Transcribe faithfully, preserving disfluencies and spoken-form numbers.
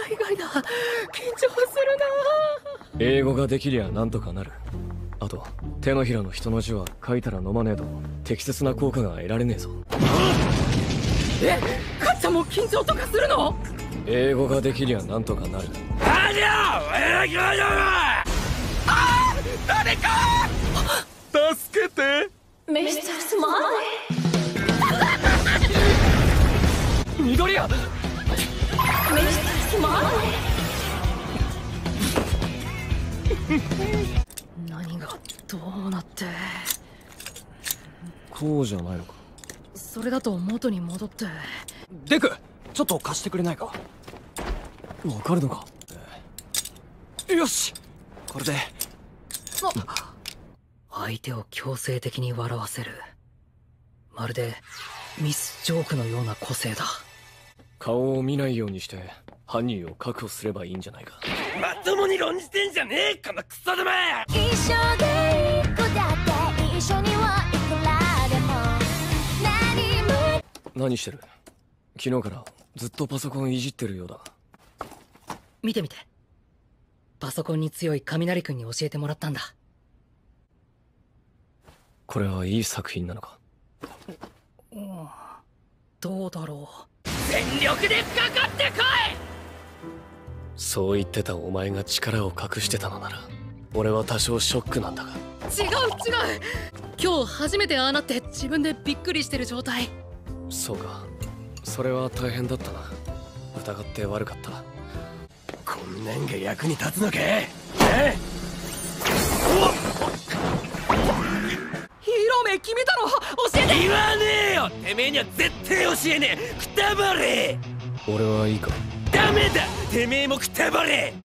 リガリだ。緊張するな。 英語ができりゃなんとかなる。あと手のひらの人の字は書いたら飲まねえと適切な効果が得られねえぞ。 え、かっちゃんも緊張とかするの？ 英語ができりゃなんとかなる。 ありゃああ誰か助けて。 ミスタースマイル。緑谷。ミスタースマイル。何がどうなって。 こうじゃないのか。 それだと元に戻って。 デク、ちょっと貸してくれないか。 わかるのか。 よし、これで。 相手を強制的に笑わせる。まるでミス・ジョークのような個性だ。 顔を見ないようにして犯人を確保すればいいんじゃないか。 まともに論じてんじゃねえこのクソども。 一緒でいい子だって一緒にはいくらでも何も。 何してる？昨日からずっとパソコンいじってるようだ。 見てみて。パソコンに強い雷くんに教えてもらったんだ。 これはいい作品なのか？ うん、どうだろう。 全力でかかってこい。 そう言ってたお前が力を隠してたのなら俺は多少ショックなんだが。 違う違う、今日初めてああなって自分でびっくりしてる状態。 そうか、それは大変だったな。疑って悪かった。 こんなんが役に立つのか。えっ、 ヒーロー名決めたの教えて。 言わねえよ。てめえには絶対教えねえ。くたばれ。 俺はいいか。 ダメだ、てめえもくたばれ。